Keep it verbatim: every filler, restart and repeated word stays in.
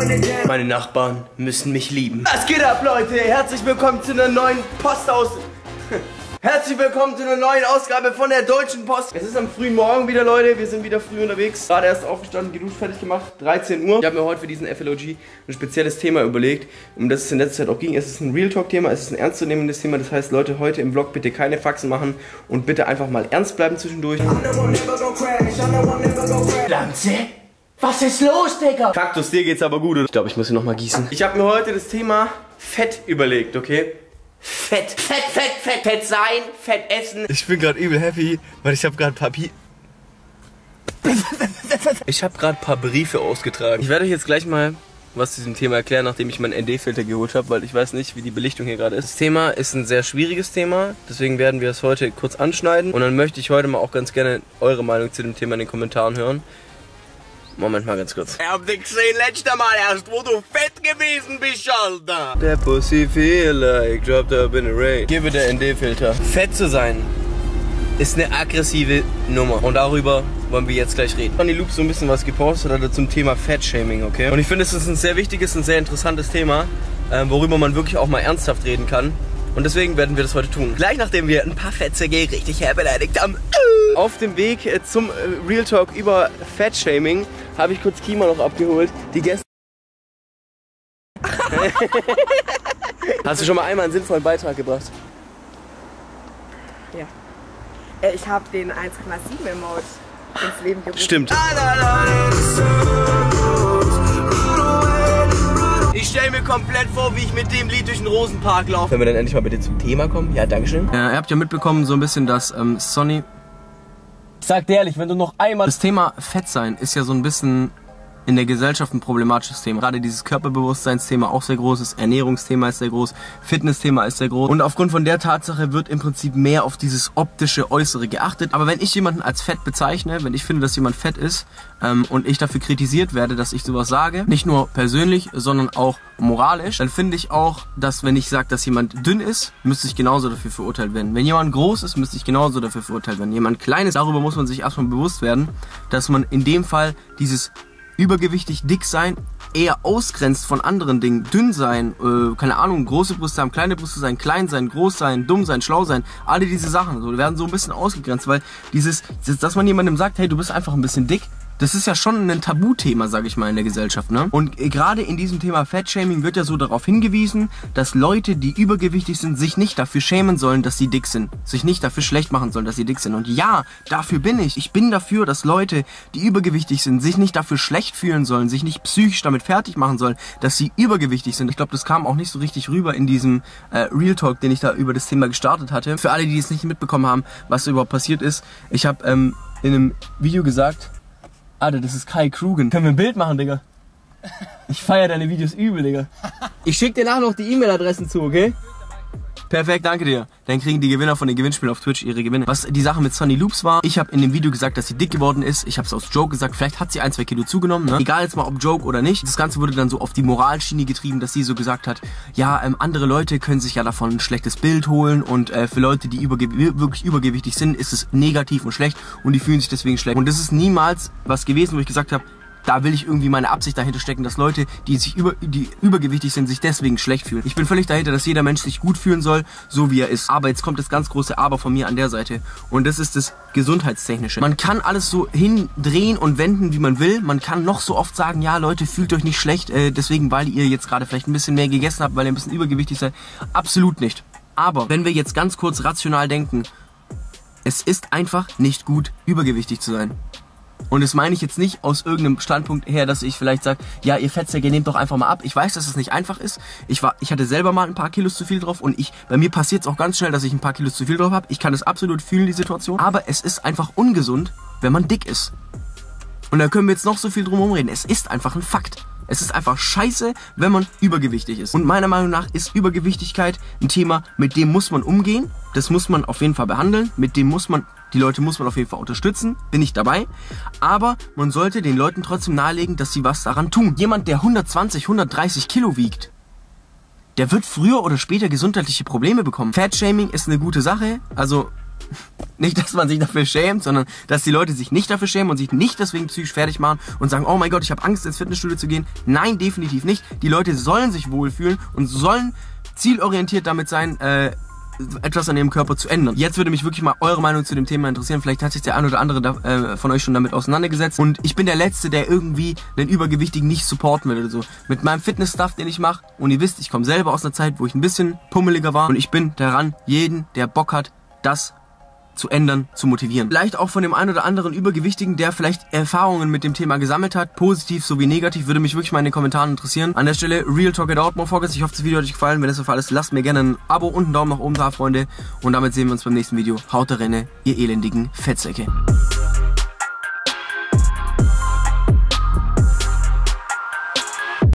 Meine Nachbarn müssen mich lieben. Was geht ab, Leute? Herzlich willkommen zu einer neuen Postaus... Herzlich willkommen zu einer neuen Ausgabe von der Deutschen Post. Es ist am frühen Morgen wieder, Leute. Wir sind wieder früh unterwegs. Gerade erst aufgestanden, geduscht, fertig gemacht. dreizehn Uhr. Ich habe mir heute für diesen F L O G ein spezielles Thema überlegt, um das es in letzter Zeit auch ging. Es ist ein Real Talk Thema, es ist ein ernstzunehmendes Thema. Das heißt, Leute, heute im Vlog bitte keine Faxen machen und bitte einfach mal ernst bleiben zwischendurch. Lanze? Was ist los, Digga? Kaktus, dir geht's aber gut. Ich glaube, ich muss hier nochmal gießen. Ich habe mir heute das Thema Fett überlegt, okay? Fett, Fett, Fett, Fett, Fett sein, Fett essen. Ich bin gerade übel happy, weil ich habe gerade Papier... Ich habe gerade ein paar Briefe ausgetragen. Ich werde euch jetzt gleich mal was zu diesem Thema erklären, nachdem ich meinen N D-Filter geholt habe, weil ich weiß nicht, wie die Belichtung hier gerade ist. Das Thema ist ein sehr schwieriges Thema, deswegen werden wir es heute kurz anschneiden. Und dann möchte ich heute mal auch ganz gerne eure Meinung zu dem Thema in den Kommentaren hören. Moment mal ganz kurz. Ich hab dich gesehen letztes Mal erst, wo du fett gewesen bist, Alter. Der Pussy feel like dropped up in the rain. Gib mir der N D-Filter. Fett zu sein ist eine aggressive Nummer. Und darüber wollen wir jetzt gleich reden. Sonny Loops so ein bisschen was gepostet hat zum Thema Fettshaming, okay? Und ich finde, es ist ein sehr wichtiges und sehr interessantes Thema, äh, worüber man wirklich auch mal ernsthaft reden kann. Und deswegen werden wir das heute tun. Gleich nachdem wir ein paar Fettsäcke richtig herbeleidigt haben. Auf dem Weg zum Real Talk über Fettshaming habe ich kurz Kima noch abgeholt. Die gestern... Hast du schon mal einmal einen sinnvollen Beitrag gebracht? Ja. Ich habe den eins Komma sieben Emote ins Leben gerufen. Stimmt. Ich stelle mir komplett vor, wie ich mit dem Lied durch den Rosenpark laufe. Wenn wir dann endlich mal bitte zum Thema kommen. Ja, dankeschön. Ja, ihr habt ja mitbekommen so ein bisschen, dass ähm, Sonny... Sag dir ehrlich, wenn du noch einmal... Das Thema Fett sein ist ja so ein bisschen in der Gesellschaft ein problematisches Thema. Gerade dieses Körperbewusstseinsthema auch sehr groß, das Ernährungsthema ist sehr groß, Fitnessthema ist sehr groß. Und aufgrund von der Tatsache wird im Prinzip mehr auf dieses optische Äußere geachtet. Aber wenn ich jemanden als fett bezeichne, wenn ich finde, dass jemand fett ist ähm, und ich dafür kritisiert werde, dass ich sowas sage, nicht nur persönlich, sondern auch moralisch, dann finde ich auch, dass wenn ich sage, dass jemand dünn ist, müsste ich genauso dafür verurteilt werden. Wenn jemand groß ist, müsste ich genauso dafür verurteilt werden. Jemand klein ist, darüber muss man sich erstmal bewusst werden, dass man in dem Fall dieses übergewichtig dick sein eher ausgrenzt von anderen Dingen. Dünn sein, äh, keine Ahnung, große Brüste haben, kleine Brüste sein, klein sein, groß sein, dumm sein, schlau sein, alle diese Sachen so, werden so ein bisschen ausgegrenzt, weil dieses, dass man jemandem sagt, hey, du bist einfach ein bisschen dick, das ist ja schon ein Tabuthema, sage ich mal, in der Gesellschaft, ne? Und gerade in diesem Thema Fettshaming wird ja so darauf hingewiesen, dass Leute, die übergewichtig sind, sich nicht dafür schämen sollen, dass sie dick sind. Sich nicht dafür schlecht machen sollen, dass sie dick sind. Und ja, dafür bin ich. Ich bin dafür, dass Leute, die übergewichtig sind, sich nicht dafür schlecht fühlen sollen, sich nicht psychisch damit fertig machen sollen, dass sie übergewichtig sind. Ich glaube, das kam auch nicht so richtig rüber in diesem äh, Real Talk, den ich da über das Thema gestartet hatte. Für alle, die es nicht mitbekommen haben, was da überhaupt passiert ist. Ich habe ähm, in einem Video gesagt... Alter, das ist Kai Krugen. Können wir ein Bild machen, Digga? Ich feiere deine Videos übel, Digga. Ich schick dir nachher noch die E-Mail-Adressen zu, okay? Perfekt, danke dir. Dann kriegen die Gewinner von den Gewinnspielen auf Twitch ihre Gewinne. Was die Sache mit Sonny Loops war, ich habe in dem Video gesagt, dass sie dick geworden ist. Ich habe es aus Joke gesagt, vielleicht hat sie ein, zwei Kilo zugenommen. Ne? Egal jetzt mal, ob Joke oder nicht. Das Ganze wurde dann so auf die Moralschiene getrieben, dass sie so gesagt hat, ja, ähm, andere Leute können sich ja davon ein schlechtes Bild holen und äh, für Leute, die überge wirklich übergewichtig sind, ist es negativ und schlecht und die fühlen sich deswegen schlecht. Und das ist niemals was gewesen, wo ich gesagt habe, da will ich irgendwie meine Absicht dahinter stecken, dass Leute, die sich über, die übergewichtig sind, sich deswegen schlecht fühlen. Ich bin völlig dahinter, dass jeder Mensch sich gut fühlen soll, so wie er ist. Aber jetzt kommt das ganz große Aber von mir an der Seite. Und das ist das Gesundheitstechnische. Man kann alles so hindrehen und wenden, wie man will. Man kann noch so oft sagen, ja Leute, fühlt euch nicht schlecht, äh, deswegen, weil ihr jetzt gerade vielleicht ein bisschen mehr gegessen habt, weil ihr ein bisschen übergewichtig seid. Absolut nicht. Aber wenn wir jetzt ganz kurz rational denken, es ist einfach nicht gut, übergewichtig zu sein. Und das meine ich jetzt nicht aus irgendeinem Standpunkt her, dass ich vielleicht sage, ja, ihr Fettsäcke, nehmt doch einfach mal ab. Ich weiß, dass es nicht einfach ist. Ich war, ich hatte selber mal ein paar Kilos zu viel drauf und ich, bei mir passiert es auch ganz schnell, dass ich ein paar Kilos zu viel drauf habe. Ich kann es absolut fühlen, die Situation. Aber es ist einfach ungesund, wenn man dick ist. Und da können wir jetzt noch so viel drum herum reden. Es ist einfach ein Fakt. Es ist einfach scheiße, wenn man übergewichtig ist. Und meiner Meinung nach ist Übergewichtigkeit ein Thema, mit dem muss man umgehen. Das muss man auf jeden Fall behandeln. Mit dem muss man, die Leute muss man auf jeden Fall unterstützen. Bin ich dabei. Aber man sollte den Leuten trotzdem nahelegen, dass sie was daran tun. Jemand, der hundertzwanzig, hundertdreißig Kilo wiegt, der wird früher oder später gesundheitliche Probleme bekommen. Fatshaming ist eine gute Sache. Also Nicht, dass man sich dafür schämt, sondern dass die Leute sich nicht dafür schämen und sich nicht deswegen psychisch fertig machen und sagen, oh mein Gott, ich habe Angst, ins Fitnessstudio zu gehen. Nein, definitiv nicht. Die Leute sollen sich wohlfühlen und sollen zielorientiert damit sein, äh, etwas an ihrem Körper zu ändern. Jetzt würde mich wirklich mal eure Meinung zu dem Thema interessieren. Vielleicht hat sich der ein oder andere da, äh, von euch schon damit auseinandergesetzt. Und ich bin der Letzte, der irgendwie den Übergewichtigen nicht supporten will oder so. Mit meinem Fitness-Stuff, den ich mache. Und ihr wisst, ich komme selber aus einer Zeit, wo ich ein bisschen pummeliger war. Und ich bin daran, jeden, der Bock hat, das zu ändern, zu motivieren. Vielleicht auch von dem einen oder anderen Übergewichtigen, der vielleicht Erfahrungen mit dem Thema gesammelt hat, positiv sowie negativ, würde mich wirklich mal in den Kommentaren interessieren. An der Stelle, Real Talk It Out, Motherfuckers. Ich hoffe, das Video hat euch gefallen. Wenn das der Fall ist, lasst mir gerne ein Abo und einen Daumen nach oben da, Freunde. Und damit sehen wir uns beim nächsten Video. Haut rein, ihr elendigen Fettsäcke.